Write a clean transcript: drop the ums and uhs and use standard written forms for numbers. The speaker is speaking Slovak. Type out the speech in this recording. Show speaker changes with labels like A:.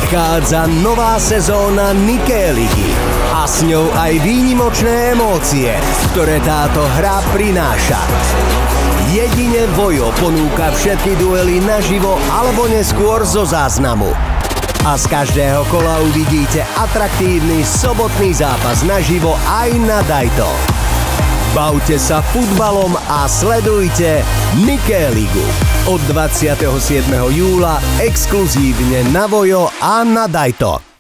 A: Prichádza nová sezóna Niké ligy a s ňou aj výnimočné emócie, ktoré táto hra prináša. Jedine Vojo ponúka všetky duely naživo alebo neskôr zo záznamu. A z každého kola uvidíte atraktívny sobotný zápas naživo aj na Dajto. Bavte sa futbalom a sledujte Niké ligu. Od 27. júla exkluzívne na Vojo a na Dajto.